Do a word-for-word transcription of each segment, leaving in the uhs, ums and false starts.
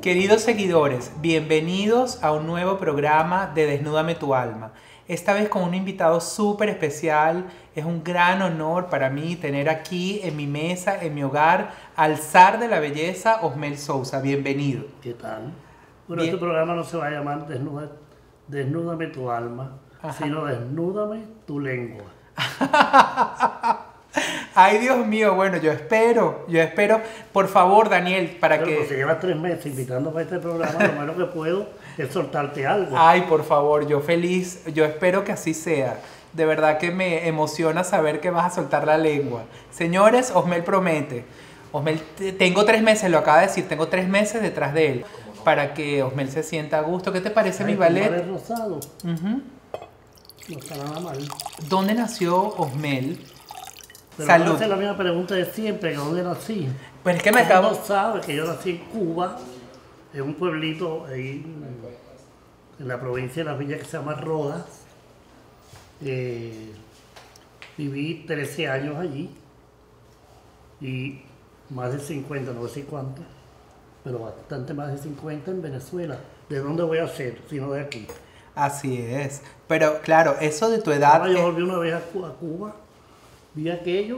Queridos seguidores, bienvenidos a un nuevo programa de Desnúdame tu alma. Esta vez con un invitado súper especial. Es un gran honor para mí tener aquí en mi mesa, en mi hogar, al zar de la belleza, Osmel Sousa. Bienvenido. ¿Qué tal? Bueno, Bien. este programa no se va a llamar Desnuda, Desnúdame tu alma, Ajá. sino Desnúdame tu lengua. Ay, Dios mío, bueno, yo espero, yo espero, por favor, Daniel, para Pero que... pues, si llevas tres meses invitándome a este programa, lo menos que puedo es soltarte algo. Ay, por favor, yo feliz, yo espero que así sea. De verdad que me emociona saber que vas a soltar la lengua. Señores, Osmel promete. Osmel, te- tengo tres meses, lo acaba de decir, tengo tres meses detrás de él, para que Osmel se sienta a gusto. ¿Qué te parece Ay, mi tu ballet? ballet rosado, Ujú. no está nada mal. ¿Dónde nació Osmel? Pero Salud. voy a hacer la misma pregunta de siempre, que dónde nací. Pero es que me Todo el acabo... mundo sabe que yo nací en Cuba, en un pueblito ahí en la provincia de Las Villas que se llama Rodas. Eh, viví trece años allí y más de cincuenta, no sé cuánto, pero bastante más de cincuenta en Venezuela. ¿De dónde voy a ser? Sino de aquí. Así es. Pero claro, eso de tu edad... Ahora yo eh, volví una vez a Cu- a Cuba, vi aquello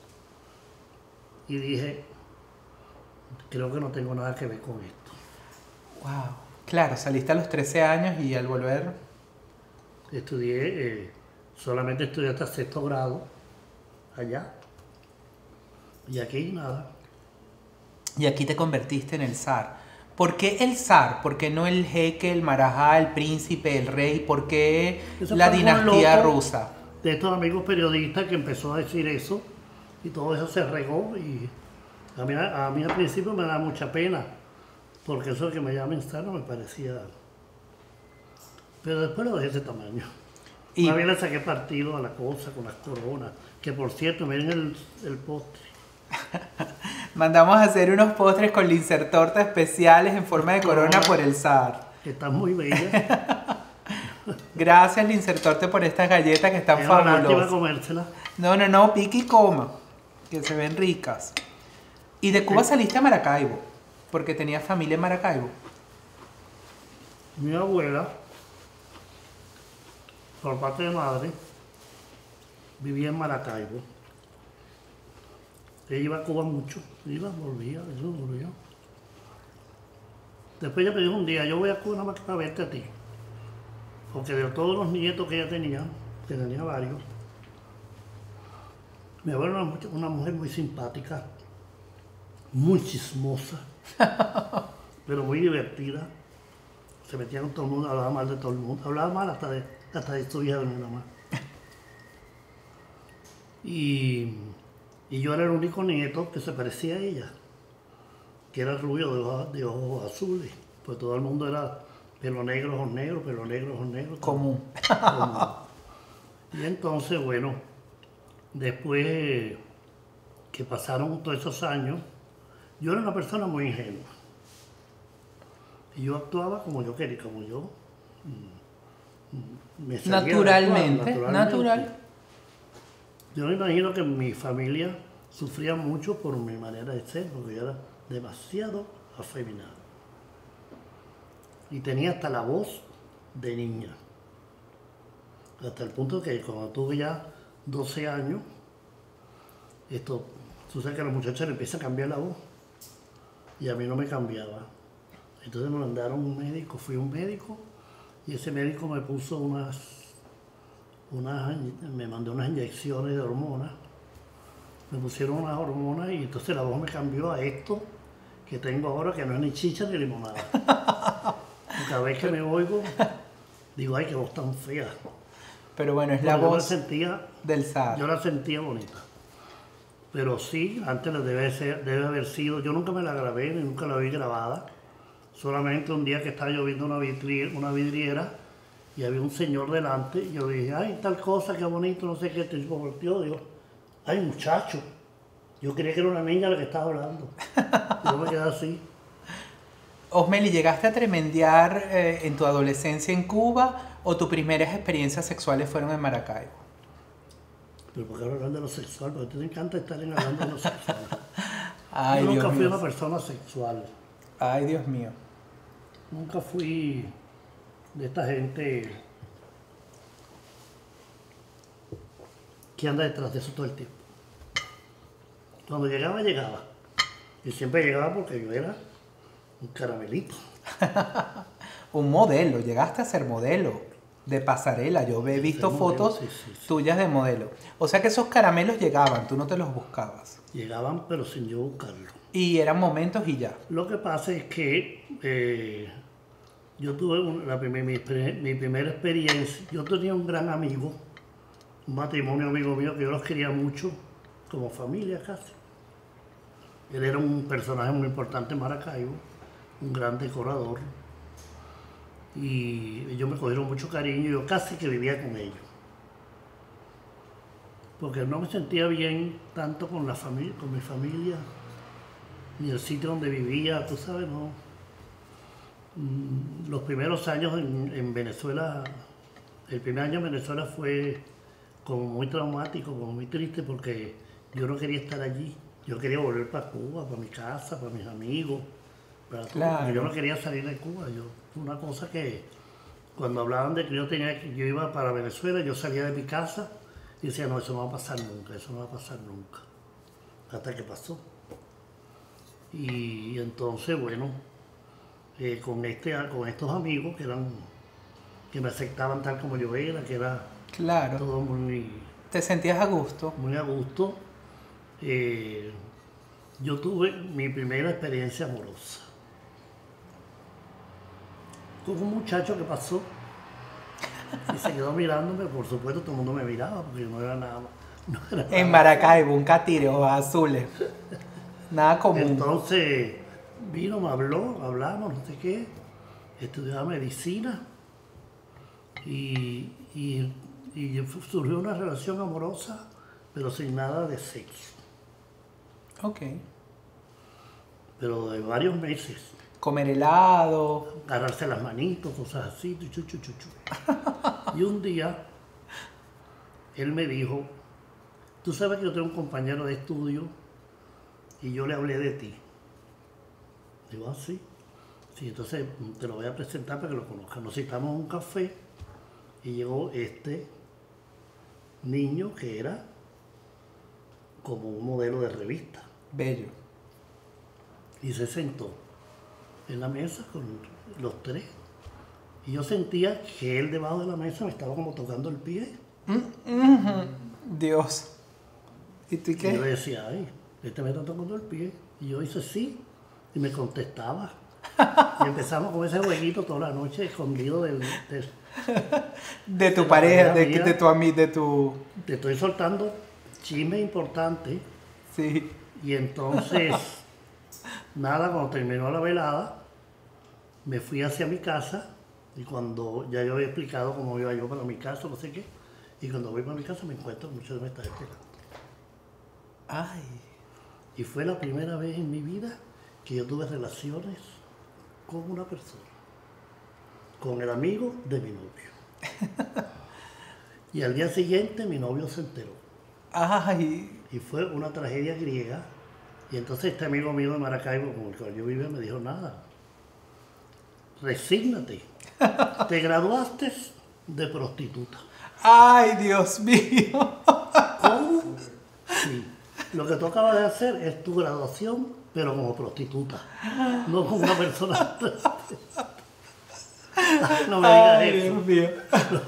y dije, creo que no tengo nada que ver con esto. Wow. Claro, saliste a los trece años y al volver... Estudié, eh, solamente estudié hasta sexto grado allá y aquí nada. Y aquí te convertiste en el zar. ¿Por qué el zar? ¿Por qué no el jeque, el marajá, el príncipe, el rey? ¿Por qué Eso la fue un dinastía loco rusa? De estos amigos periodistas que empezó a decir eso y todo eso se regó y a mí, a mí al principio me da mucha pena porque eso de que me llamen zar no me parecía, pero después lo dejé de ese tamaño. Y Más bien le saqué partido a la cosa con las coronas, que por cierto miren el, el postre. mandamos a hacer unos postres con lincertorta especiales en forma de corona por el zar. Que está muy bella. Gracias, lincertorte, por estas galletas que están Es una lástima fabulosas. comérsela. No, no, no, pique y coma, que se ven ricas. Y de Cuba saliste a Maracaibo, porque tenías familia en Maracaibo. Mi abuela, por parte de madre, vivía en Maracaibo. Ella iba a Cuba mucho, iba, volvía, eso volvía. Después ella me dijo un día, yo voy a Cuba nada más para verte a ti. Porque de todos los nietos que ella tenía, que tenía varios, mi abuela era una, mucha- una mujer muy simpática, muy chismosa, pero muy divertida. Se metía con todo el mundo, hablaba mal de todo el mundo, hablaba mal hasta de, hasta de su hija de mi mamá. Y, y yo era el único nieto que se parecía a ella, que era rubio de ojos, de ojos azules, pues todo el mundo era pelo negro, ojos negros, pelo negro, ojos negros. todo Común. común. Y entonces, bueno, después que pasaron todos esos años, yo era una persona muy ingenua. Y yo actuaba como yo quería, como yo mm, mm, me salía de actuar, Naturalmente, natural. Yo me imagino que mi familia sufría mucho por mi manera de ser, porque yo era demasiado afeminado. Y tenía hasta la voz de niña. Hasta el punto que cuando tuve ya doce años, esto sucede que a los muchachos le empieza a cambiar la voz. Y a mí no me cambiaba. Entonces me mandaron a un médico, fui a un médico, y ese médico me puso unas, unas, me mandó unas inyecciones de hormonas. Me pusieron unas hormonas y entonces la voz me cambió a esto que tengo ahora, que no es ni chicha ni limonada. Y cada vez que me oigo, digo, ay, qué voz tan fea. Pero bueno, es la Bueno, yo la voz sentía, del zar. yo la sentía bonita. Pero sí, antes la debe, ser, debe haber sido, yo nunca me la grabé, ni nunca la vi grabada. Solamente un día que estaba lloviendo una vidriera, una vidriera y había un señor delante, y yo dije, ay, tal cosa, qué bonito, no sé qué, te volteó, digo, ay, muchacho, yo creía que era una niña la que estaba hablando. Y yo me quedé así. Osmeli, ¿llegaste a tremendear eh, en tu adolescencia en Cuba o tus primeras experiencias sexuales fueron en Maracaibo? Pero ¿por qué hablar de lo sexual? Porque a ti te encanta estar en hablando de lo sexual. Ay, Yo nunca Dios fui mío. una persona sexual. Ay, Dios mío. nunca fui de esta gente que anda detrás de eso todo el tiempo. Cuando llegaba, llegaba. Y siempre llegaba porque yo era un caramelito. Un modelo, llegaste a ser modelo de pasarela. Yo he visto Ser fotos modelo, sí, sí, sí. tuyas de modelo. O sea que esos caramelos llegaban, tú no te los buscabas. Llegaban, pero sin yo buscarlo. Y eran momentos y ya. Lo que pasa es que eh, yo tuve un- la primer- mi, exper- mi primera experiencia. Yo tenía un gran amigo, un matrimonio amigo mío que yo los quería mucho, como familia casi. Él era un personaje muy importante en Maracaibo, un gran decorador. Y ellos me cogieron mucho cariño y yo casi que vivía con ellos. Porque no me sentía bien tanto con, la familia, con mi familia, ni el sitio donde vivía, tú sabes, no. Mm, Los primeros años en, en Venezuela, el primer año en Venezuela fue como muy traumático, como muy triste, porque yo no quería estar allí. Yo quería volver para Cuba, para mi casa, para mis amigos, para todo. Claro. Porque yo no quería salir de Cuba. Yo, una cosa que cuando hablaban de que yo tenía que yo iba para Venezuela, yo salía de mi casa y decía, no, eso no va a pasar nunca, eso no va a pasar nunca. Hasta que pasó. Y, entonces, bueno, eh, con, este, con estos amigos que eran que me aceptaban tal como yo era, que era Claro. todo muy, Te sentías a gusto. muy a gusto, eh, yo tuve mi primera experiencia amorosa con un muchacho que pasó y se quedó mirándome. Por supuesto, todo el mundo me miraba porque yo no era nada, no era nada. En Maracaibo, un catire, ojos azules. Nada común. Entonces vino, me habló, hablamos, no sé qué, estudiaba medicina y, y, y surgió una relación amorosa, pero sin nada de sexo, Ok. pero de varios meses. Comer helado. Agarrarse las manitos, cosas así, chu, chu, chu, chu. Y un día él me dijo, tú sabes que yo tengo un compañero de estudio y yo le hablé de ti. Digo, ah, sí. Sí, entonces te lo voy a presentar para que lo conozcan. Nos citamos en un café y llegó este niño que era como un modelo de revista. Bello. Y se sentó en la mesa con los tres. Y yo sentía que él debajo de la mesa me estaba como tocando el pie. Dios. ¿Y tú Y yo qué? decía, ay, este me está tocando el pie. Y yo hice sí. Y me contestaba. Y empezamos con ese jueguito toda la noche escondido del... del- De tu de la pareja, de, mía. de tu amigo, de tu... Te estoy soltando chisme importante. Sí. Y entonces, nada, cuando terminó la velada, me fui hacia mi casa. Y cuando ya yo había explicado cómo iba yo para mi casa, no sé qué. Y cuando voy para mi casa me encuentro que muchos me están esperando. Ay. Y fue la primera vez en mi vida que yo tuve relaciones con una persona. Con el amigo de mi novio. Y al día siguiente mi novio se enteró. Ay. Y fue una tragedia griega. Y entonces este amigo mío de Maracaibo, con el cual yo vivía, me dijo, nada, resígnate. Te graduaste de prostituta. Ay, Dios mío. ¿Cómo? Sí. Lo que tú acabas de hacer es tu graduación, pero como prostituta. No como una persona. No me digas Ay, eso. Dios mío.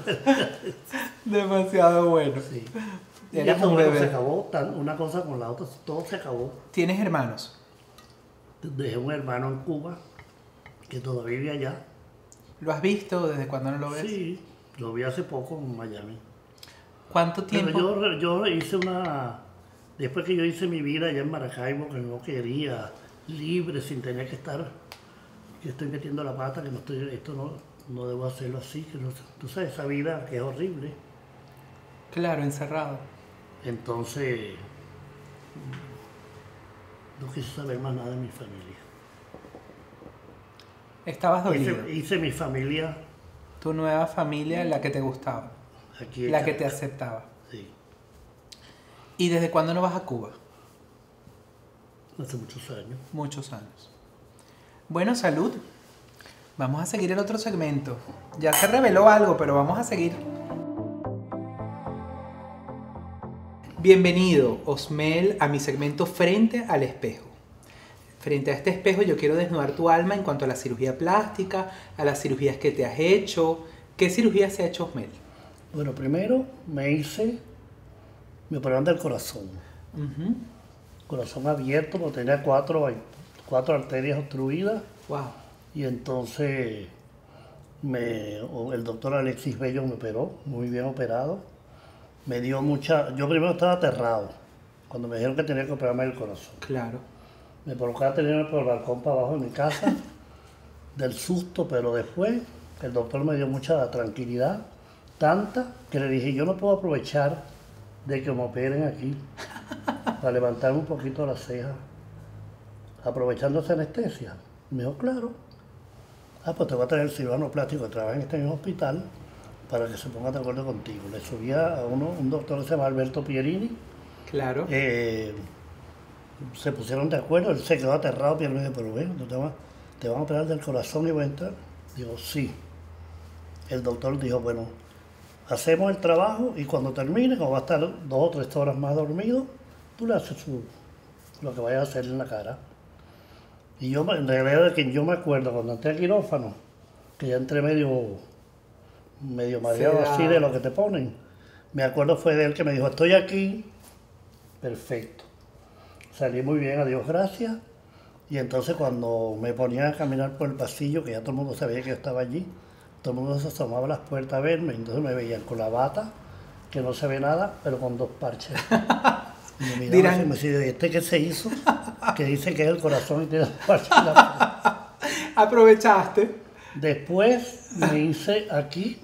Demasiado bueno. Sí. Y Eras eso un bueno, bebé. se acabó, tan- una cosa con la otra, todo se acabó. ¿Tienes hermanos? Dejé un hermano en Cuba, que todavía vive allá. ¿Lo has visto? ¿Desde cuándo no lo ves? Sí, lo vi hace poco en Miami. ¿Cuánto tiempo? Pero yo, yo hice una... Después que yo hice mi vida allá en Maracaibo, que no quería, libre, sin tener que estar... Que estoy metiendo la pata, que no estoy... Esto no, no debo hacerlo así, que no, tú sabes, esa vida que es horrible. Claro, encerrado. Entonces... No quise saber más nada de mi familia. Estabas dolido. Hice, hice mi familia Tu nueva familia, la que te gustaba, aquí en la que te Caracas. aceptaba. Sí, ¿Y desde cuándo no vas a Cuba? hace muchos años. Muchos años. Bueno, salud. Vamos a seguir el otro segmento. Ya se reveló algo, pero vamos a seguir. Bienvenido, Osmel, a mi segmento Frente al Espejo. Frente a este espejo yo quiero desnudar tu alma en cuanto a la cirugía plástica, a las cirugías que te has hecho. ¿Qué cirugía se ha hecho, Osmel? Bueno, primero me hice, me operaron del corazón. Uh-huh. Corazón abierto, porque tenía cuatro, cuatro arterias obstruidas. Wow. Y entonces me, el doctor Alexis Bello me operó, muy bien operado. Me dio mucha... Yo primero estaba aterrado, cuando me dijeron que tenía que operarme el corazón. Claro. Me provocaba tenerme por el balcón para abajo de mi casa, del susto, pero después el doctor me dio mucha tranquilidad, tanta que le dije, yo no puedo aprovechar de que me operen aquí, para levantarme un poquito la ceja, aprovechando esa anestesia. Me dijo, claro. Ah, pues te voy a traer el cirujano plástico que trabaja en este mismo hospital para que se ponga de acuerdo contigo. Le subía a uno, un doctor que se llama Alberto Pierini. Claro. Eh, se pusieron de acuerdo, él se quedó aterrado, Pierini dijo, pero ven, te van, te van a operar del corazón y voy a entrar. Digo, sí. El doctor dijo, bueno, hacemos el trabajo y cuando termine, como va a estar dos o tres horas más dormido, tú le haces su, lo que vayas a hacer en la cara. Y yo, en realidad, de que yo me acuerdo cuando entré al quirófano, que ya entré medio, medio mareado así de lo que te ponen. Me acuerdo fue de él que me dijo, estoy aquí, perfecto. Salí muy bien, adiós, gracias. Y entonces cuando me ponían a caminar por el pasillo, que ya todo el mundo sabía que yo estaba allí, todo el mundo se asomaba a las puertas a verme, entonces me veían con la bata, que no se ve nada, pero con dos parches. Y me miraban Dirán... así, me decían, ¿y este qué se hizo? Que dice que es el corazón y tiene dos parches en la Aprovechaste. Después me hice aquí.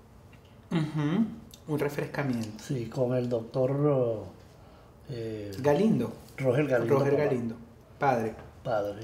Uh-huh. Un refrescamiento. Sí, con el doctor eh, Galindo. Roger Galindo. Roger Galindo. Padre. Padre.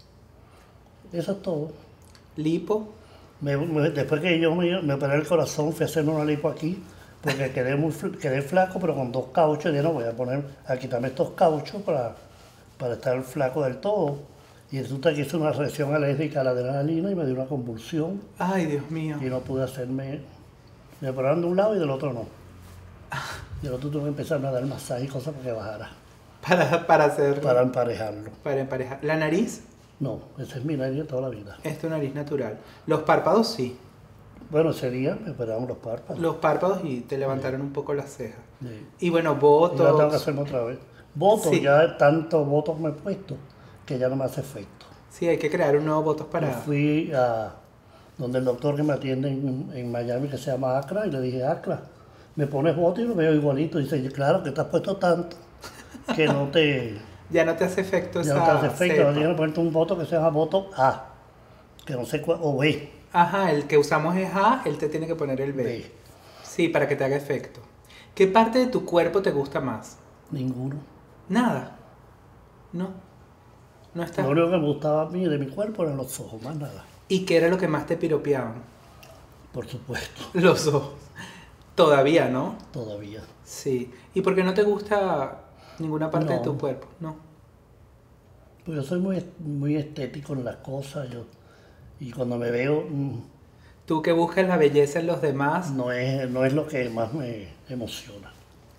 Eso es todo. Lipo. Me, me, después que yo me, me operé el corazón, fui a hacerme una lipo aquí, porque quedé, muy, quedé flaco, pero con dos cauchos. Y no voy a poner, a quitarme estos cauchos para, para estar flaco del todo. Y resulta que hice una reacción alérgica a la adrenalina y me dio una convulsión. Ay, Dios mío. Y no pude hacerme, me operaron de un lado y del otro no. Y el otro tuve que empezarme a dar masaje y cosas para que bajara. Para, para hacerlo. Para emparejarlo. Para emparejar. ¿La nariz? No, esa es mi nariz de toda la vida. Es tu nariz natural. Los párpados sí. Bueno, ese día me operaron los párpados. Los párpados y te levantaron sí. un poco las cejas. Sí. Y bueno, botox. Y ahora tengo que hacerme otra vez. Botox, sí. Ya tanto botox me he puesto que ya no me hace efecto. Sí, hay que crear un nuevo botox para... Yo fui a donde el doctor que me atiende en, en Miami, que se llama Acra, y le dije, Acra, ¿me pones botox? Y lo veo igualito. Y dice, claro, que te has puesto tanto que no te... ya no te hace efecto ya esa no te hace efecto. cepa. Ahora tienes que ponerte un botox que se llama botox A, que no sé cuál, o B. Ajá, el que usamos es A, él te tiene que poner el B. B. Sí, para que te haga efecto. ¿Qué parte de tu cuerpo te gusta más? Ninguno. Nada. No. No está. Lo único que me gustaba a mí de mi cuerpo eran los ojos, más nada. ¿Y qué era lo que más te piropeaban? Por supuesto. Los ojos. Todavía, ¿no? Todavía. Sí. ¿Y por qué no te gusta ninguna parte no. de tu cuerpo? No. Pues yo soy muy, muy estético en las cosas. Yo, y cuando me veo... Mmm, tú que buscas la belleza en los demás. No es, no es lo que más me emociona.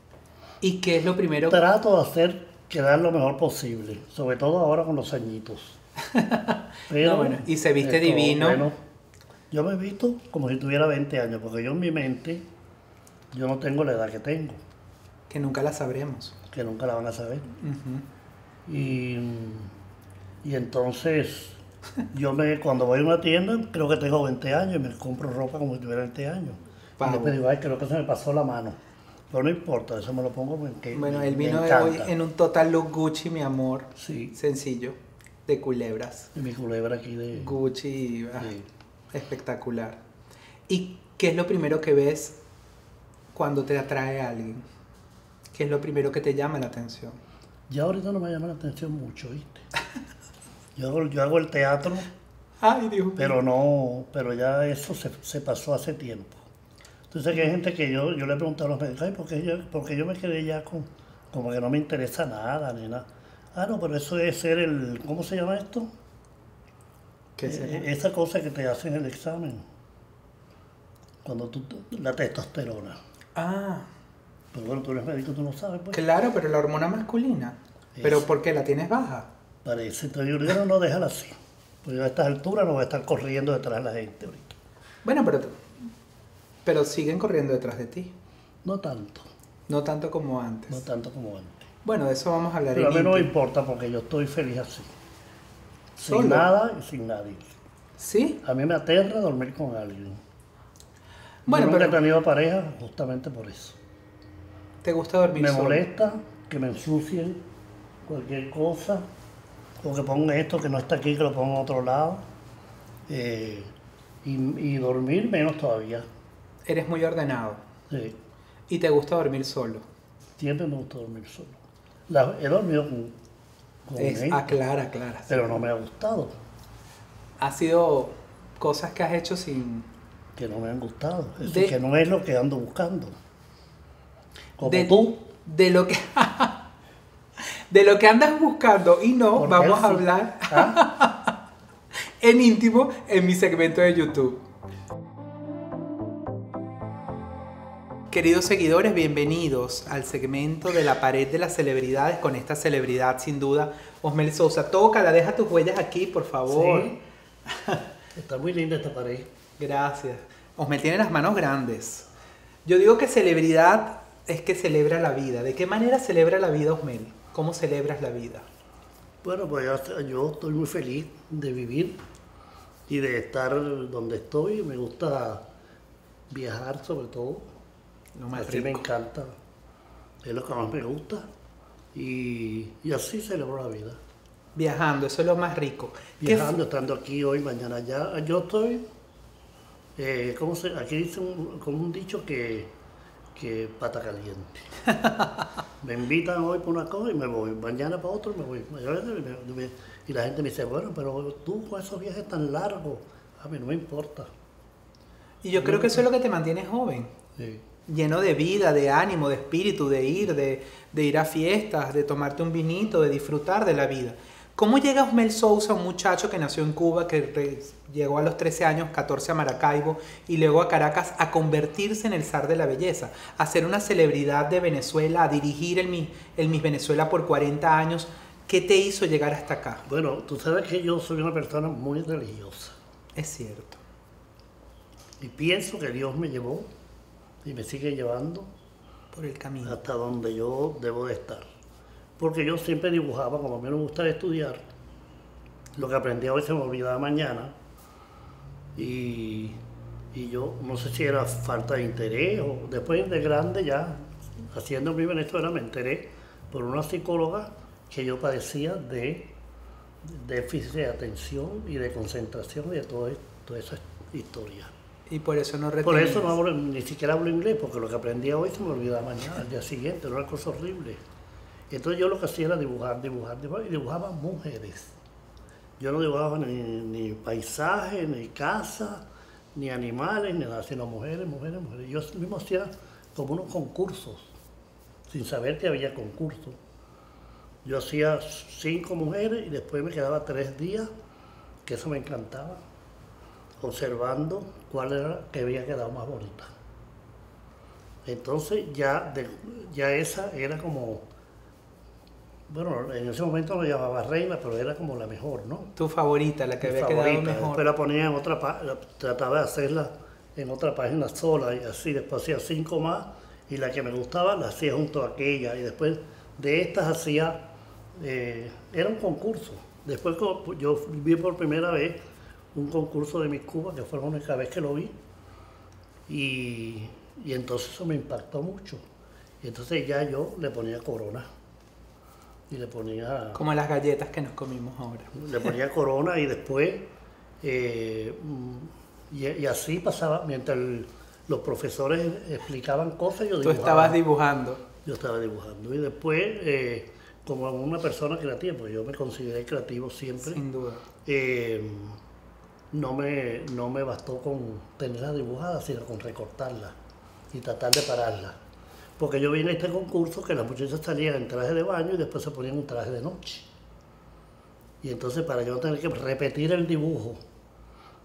¿Y qué es lo primero? Trato de hacer quedar lo mejor posible, sobre todo ahora con los añitos. Pero, no, bueno, y se viste esto, divino. Bueno, yo me he visto como si tuviera veinte años, porque yo en mi mente, yo no tengo la edad que tengo. Que nunca la sabremos. Que nunca la van a saber. Uh-huh. y, y entonces, yo me cuando voy a una tienda, creo que tengo veinte años y me compro ropa como si tuviera veinte años. Pavo. Y después digo, ay, creo que se me pasó la mano. Pero no importa, eso me lo pongo porque bueno, me, él vino me hoy en un total look Gucci, mi amor. Sí. Sencillo, de culebras. Y mi culebra aquí de... Gucci, ah, sí. Espectacular. ¿Y qué es lo primero que ves cuando te atrae a alguien? ¿Qué es lo primero que te llama la atención? Ya ahorita no me llama la atención mucho, ¿viste? Yo hago, yo hago el teatro, Ay, Dios mío. pero no, pero ya eso se, se pasó hace tiempo. Entonces que hay gente que yo, yo le he preguntado a los médicos, ay, ¿por qué yo, porque yo me quedé ya con, como que no me interesa nada, ni nada? Ah, no, pero eso debe ser el, ¿cómo se llama esto? ¿Qué será? Eh, esa cosa que te hacen en el examen, cuando tú, la testosterona. Ah, Pero bueno, tú eres médico, tú no sabes, pues. claro, pero la hormona masculina. ¿Pero Eso. por qué la tienes baja? Parece, entonces yo digo, no, no, déjala así. Pues yo a estas alturas no voy a estar corriendo detrás de la gente ahorita. Bueno, pero, pero siguen corriendo detrás de ti. No tanto, No tanto como antes. no tanto como antes. Bueno, de eso vamos a hablar Pero a en mí no me íntimo. importa porque yo estoy feliz así. ¿Solo? Sin nada y sin nadie. ¿Sí? A mí me aterra dormir con alguien. Bueno, yo nunca pero he tenido pareja justamente por eso. ¿te gusta dormir Me solo? molesta que me ensucien cualquier cosa, o que pongan esto que no está aquí, que lo pongan en otro lado. Eh, y, y dormir menos todavía. Eres muy ordenado. Sí. ¿Y te gusta dormir solo? Siempre me gusta dormir solo. La- he dormido con, con Es gente, aclara, aclara. pero no me ha gustado, Ha sido cosas que has hecho sin... que no me han gustado. Es De- decir, que no es lo que ando buscando. Como de, tú. De lo que... de lo que andas buscando. Y no, Porque vamos a sí. hablar ¿Ah? en íntimo en mi segmento de YouTube. Queridos seguidores, bienvenidos al segmento de la pared de las celebridades con esta celebridad sin duda, Osmel Sousa. Tócala, deja tus huellas aquí, por favor. Sí. Está muy linda esta pared. Gracias. Osmel tiene las manos grandes. Yo digo que celebridad es que celebra la vida. ¿De qué manera celebra la vida, Osmel? ¿Cómo celebras la vida? Bueno, pues yo, yo estoy muy feliz de vivir y de estar donde estoy. Me gusta viajar sobre todo. Lo más Así me rico. encanta. Es lo que más me gusta. Y, y así celebro la vida. Viajando, eso es lo más rico. ¿Qué Viajando, estando aquí hoy, mañana allá. Yo estoy, eh, ¿cómo se? Aquí dice un, como un dicho que, que pata caliente. Me invitan hoy por una cosa y me voy, mañana para otro y me voy. Y la gente me dice, bueno, pero tú con esos viajes tan largos, a mí no me importa. Y yo creo que eso es lo que te mantiene joven. Sí. Lleno de vida, de ánimo, de espíritu, de ir, de, de ir a fiestas, de tomarte un vinito, de disfrutar de la vida. ¿Cómo llega Osmel Sousa, un muchacho que nació en Cuba, que re- llegó a los trece años, catorce a Maracaibo y luego a Caracas, a convertirse en el zar de la belleza, a ser una celebridad de Venezuela, a dirigir el Miss, el Miss Venezuela por cuarenta años? ¿Qué te hizo llegar hasta acá? Bueno, tú sabes que yo soy una persona muy religiosa Es cierto. y pienso que Dios me llevó y me sigue llevando Por el camino. hasta donde yo debo de estar. Porque yo siempre dibujaba, como a mí me gustaba estudiar, lo que aprendí hoy se me olvidaba mañana. Y, y yo no sé si era falta de interés o después de grande ya, haciendo mi Venezuela, me enteré por una psicóloga que yo padecía de déficit de atención y de concentración y de todo, esto- toda esa historia. Y por eso no Por retenías. eso no hablo, ni siquiera hablo inglés, porque lo que aprendí hoy se me olvidaba mañana, al día siguiente, era una cosa horrible. Entonces yo lo que hacía era dibujar, dibujar, dibujar, y dibujaba mujeres. Yo no dibujaba ni, ni paisajes, ni casas, ni animales, ni nada, sino mujeres, mujeres, mujeres. Yo mismo hacía como unos concursos, sin saber que había concursos. Yo hacía cinco mujeres y después me quedaba tres días, que eso me encantaba, observando cuál era la que había quedado más bonita. Entonces ya, de- ya esa era como, bueno, en ese momento lo llamaba reina, pero era como la mejor, ¿no? Tu favorita, la que Mi había favorita. quedado mejor. Después la ponía en otra página, trataba de hacerla en otra página sola y así, después hacía cinco más y la que me gustaba la hacía junto a aquella y después de estas hacía, eh, era un concurso. Después co- yo vi por primera vez un concurso de Miss Cuba, que fue la única vez que lo vi y, y entonces eso me impactó mucho. Y entonces ya yo le ponía corona y le ponía... Como las galletas que nos comimos ahora. Le ponía corona y después, eh, mm, y, y así pasaba, mientras el- los profesores explicaban cosas, yo Tú dibujaba. estabas dibujando. Yo estaba dibujando. Y después, eh, como una persona creativa, porque yo me consideré creativo siempre, Sin duda. eh, no, me, no me bastó con tenerla dibujada, sino con recortarla y tratar de pararla. Porque yo vi en este concurso que las muchachas salían en traje de baño y después se ponían un traje de noche. Y entonces para yo no tener que repetir el dibujo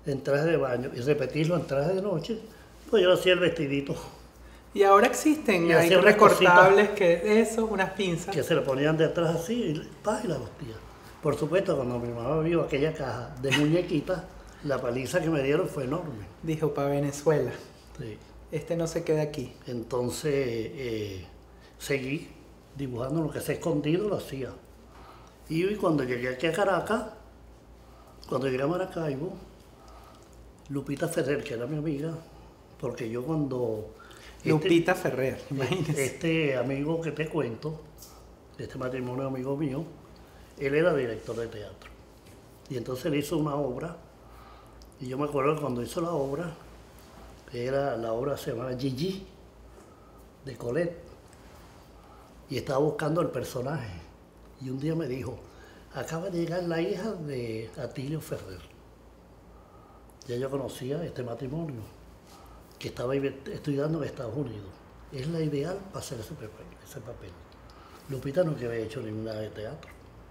en traje de baño y repetirlo en traje de noche, pues yo hacía el vestidito. Y ahora existen, Y hay hacía unas recortables que eso, unas pinzas. Que se le ponían detrás así y, pa, y la vestía. Por supuesto, cuando mi mamá vio aquella caja de muñequitas, la paliza que me dieron fue enorme. Dijo, para Venezuela. Sí. Este no se queda aquí. Entonces eh, seguí dibujando lo que se ha escondido, lo hacía. Y cuando llegué aquí a Caracas, cuando llegué a Maracaibo, Lupita Ferrer, que era mi amiga, porque yo cuando... Lupita este, Ferrer, imagínese. Este amigo que te cuento, este matrimonio amigo mío, él era director de teatro. Y entonces él hizo una obra, y yo me acuerdo que cuando hizo la obra, era la obra se llamaba Gigi, de Colette, y estaba buscando el personaje. Y un día me dijo, acaba de llegar la hija de Atilio Ferrer. Ya yo conocía este matrimonio, que estaba estudiando en Estados Unidos. Es la ideal para hacer ese papel. Ese papel. Lupita nunca había hecho ninguna de teatro.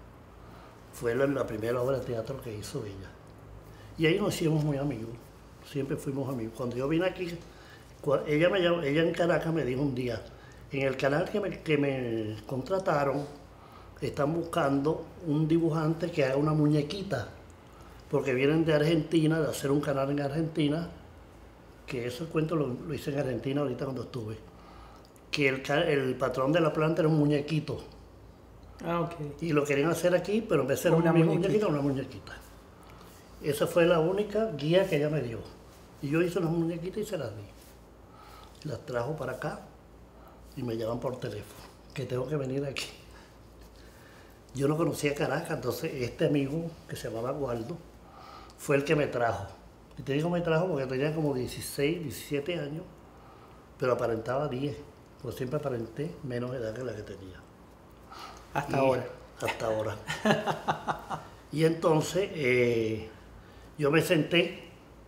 Fue la, la primera obra de teatro que hizo ella. Y ahí nos hicimos muy amigos. Siempre fuimos amigos. Cuando yo vine aquí, ella, me, ella en Caracas me dijo un día, en el canal que me, que me contrataron, están buscando un dibujante que haga una muñequita, porque vienen de Argentina, de hacer un canal en Argentina, que ese cuento lo, lo hice en Argentina ahorita cuando estuve, que el, el patrón de la planta era un muñequito. Ah, ok. Y lo querían hacer aquí, pero en vez de ser una muñequita, muñequita, una muñequita. Esa fue la única guía que ella me dio. Y yo hice unas muñequitas y se las di. Las trajo para acá y me llaman por teléfono, que tengo que venir aquí. Yo no conocía Caracas, entonces este amigo, que se llamaba Waldo, fue el que me trajo. Y te digo me trajo porque tenía como dieciséis, diecisiete años, pero aparentaba diez, porque siempre aparenté menos edad que la que tenía. Hasta y, ahora. Hasta ahora. Y entonces eh, yo me senté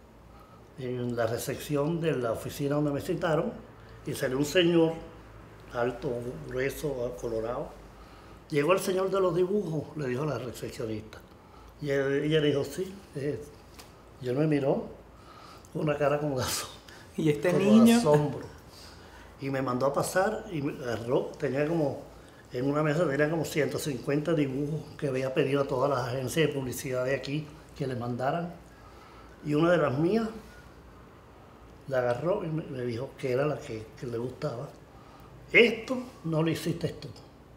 en la recepción de la oficina donde me citaron y salió un señor alto, grueso, colorado. Llegó el señor de los dibujos, le dijo la recepcionista. Y él, ella le dijo, sí, es. Y él me miró con una cara como de, ¿Y este como niño? de asombro. Y me mandó a pasar y me agarró, tenía como, en una mesa tenía como ciento cincuenta dibujos que había pedido a todas las agencias de publicidad de aquí que le mandaran. Y una de las mías la agarró y me, me dijo que era la que, que le gustaba. Esto no lo hiciste tú.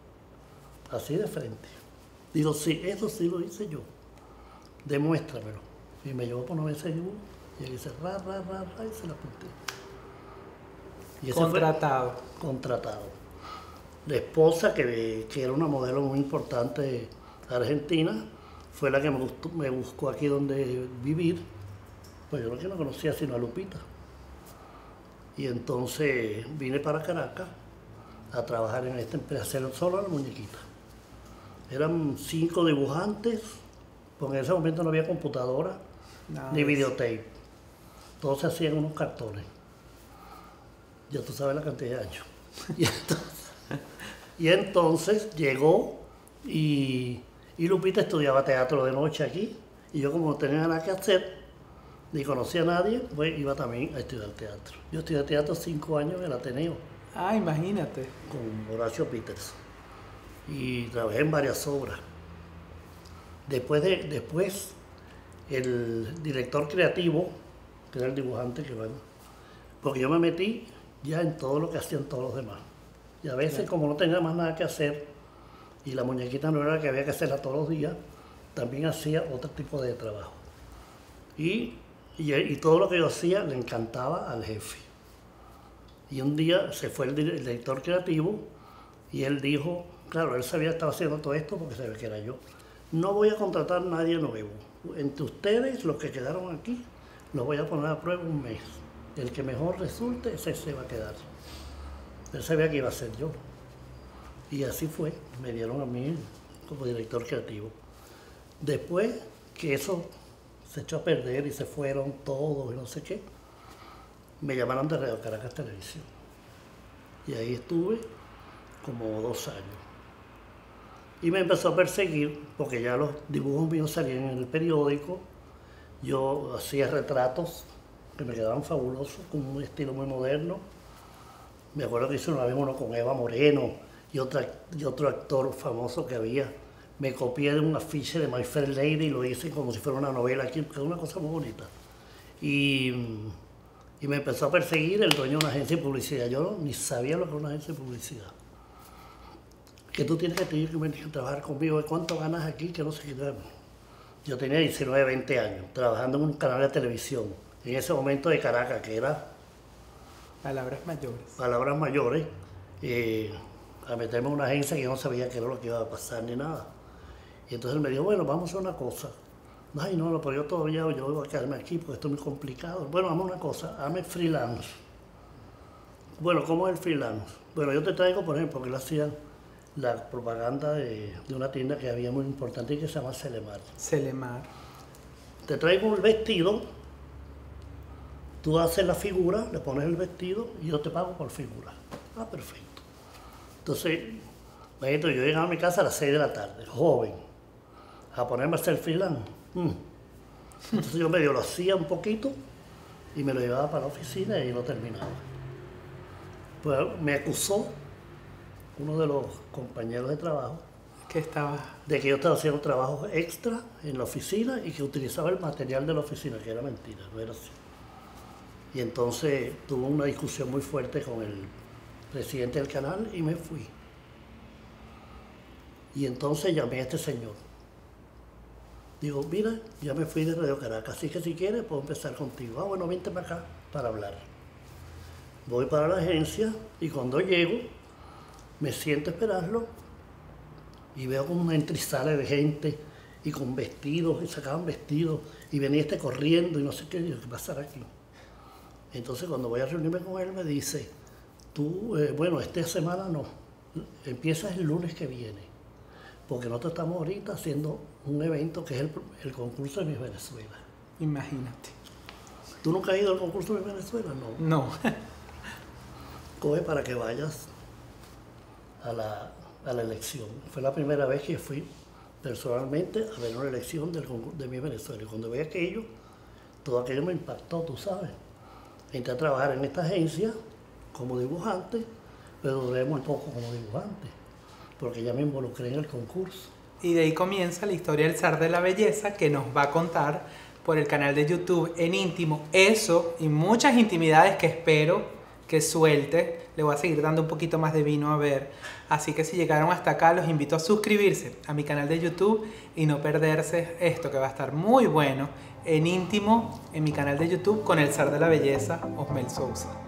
Así de frente. Digo, sí, eso sí lo hice yo. Demuéstramelo. Y me llevó por una mesa de dibujo y él dice, ra, ra, ra, ra, y se la apunté. Y Contratado. Contratado. La esposa, que, que era una modelo muy importante argentina, fue la que me, gustó, me buscó aquí donde vivir. Pues yo lo que no conocía sino a Lupita. Y entonces vine para Caracas a trabajar en esta empresa, hacer solo la muñequita. Eran cinco dibujantes, porque en ese momento no había computadora, no, ni videotape. Todos se hacían unos cartones. Ya tú sabes la cantidad de años. Y entonces, y entonces llegó y, y Lupita estudiaba teatro de noche aquí. Y yo, como no tenía nada que hacer, ni conocía a nadie, pues iba también a estudiar teatro. Yo estudié teatro cinco años en el Ateneo. Ah, imagínate. Con Horacio Peters. Y trabajé en varias obras. Después, de, después el director creativo, que era el dibujante, que bueno, porque yo me metí ya en todo lo que hacían todos los demás. Y a veces, sí, como no tenía más nada que hacer, y la muñequita no era la que había que hacerla todos los días, también hacía otro tipo de trabajo. Y, y, y todo lo que yo hacía le encantaba al jefe. Y un día se fue el director creativo y él dijo, claro, él sabía que estaba haciendo todo esto porque sabía que era yo. No voy a contratar a nadie nuevo. Entre ustedes, los que quedaron aquí, los voy a poner a prueba un mes. El que mejor resulte, ese se va a quedar. Él sabía que iba a ser yo. Y así fue. Me dieron a mí como director creativo. Después que eso se echó a perder y se fueron todos y no sé qué, me llamaron de Radio Caracas Televisión. Y ahí estuve como dos años. Y me empezó a perseguir, porque ya los dibujos míos salían en el periódico, Yo hacía retratos que me quedaban fabulosos, con un estilo muy moderno. Me acuerdo que hice una vez uno con Eva Moreno y, otra, y otro actor famoso que había. Me copié de un afiche de My Fair Lady y lo hice como si fuera una novela aquí, que es una cosa muy bonita. Y, y me empezó a perseguir el dueño de una agencia de publicidad. Yo ni sabía lo que era una agencia de publicidad. Que tú tienes que tener que venir a trabajar conmigo, ¿cuánto ganas aquí? Que no sé qué. Yo tenía diecinueve, veinte años, trabajando en un canal de televisión, en ese momento de Caracas, que era Palabras mayores. Palabras Mayores, eh, a meterme en una agencia que yo no sabía qué era lo que iba a pasar ni nada. Y entonces él me dijo, bueno, vamos a hacer una cosa. Ay, no, no, pero yo todavía yo voy a quedarme aquí porque esto es muy complicado. Bueno, vamos a una cosa, hazme freelance. Bueno, ¿cómo es el freelance? Bueno, yo te traigo, por ejemplo, que él hacía la propaganda de, de una tienda que había muy importante y que se llama Celemar. Celemar. Te traigo el vestido, tú haces la figura, le pones el vestido y yo te pago por figura. Ah, perfecto. Entonces, yo llegaba a mi casa a las seis de la tarde, joven, a ponerme a hacer freelance. Mm. Entonces yo medio lo hacía un poquito y me lo llevaba para la oficina y lo terminaba. Pues me acusó uno de los compañeros de trabajo que estaba de que yo estaba haciendo trabajo extra en la oficina y que utilizaba el material de la oficina, que era mentira, no era así. Y entonces tuve una discusión muy fuerte con el presidente del canal y me fui. Y entonces llamé a este señor. Digo, mira, ya me fui de Radio Caracas, así que si quieres puedo empezar contigo. Ah, bueno, vente para acá para hablar. Voy para la agencia y cuando llego me siento a esperarlo y veo como una entrizale de gente y con vestidos, y sacaban vestidos, y venía este corriendo y no sé qué, digo, ¿qué pasará aquí? Entonces cuando voy a reunirme con él me dice, tú, eh, bueno, esta semana no, empiezas el lunes que viene, porque nosotros estamos ahorita haciendo un evento que es el, el concurso de Miss Venezuela. Imagínate. ¿Tú nunca has ido al concurso de Miss Venezuela? No. No. Coge para que vayas a la, a la elección. Fue la primera vez que fui personalmente a ver una elección del, de Miss Venezuela. Y cuando vi aquello, todo aquello me impactó, tú sabes. Entré a trabajar en esta agencia como dibujante, pero duré muy poco como dibujante, porque ya me involucré en el concurso. Y de ahí comienza la historia del zar de la belleza que nos va a contar por el canal de YouTube en íntimo. Eso y muchas intimidades que espero que suelte. Le voy a seguir dando un poquito más de vino a ver. Así que si llegaron hasta acá, los invito a suscribirse a mi canal de YouTube y no perderse esto que va a estar muy bueno en íntimo en mi canal de YouTube con el zar de la belleza, Osmel Sousa.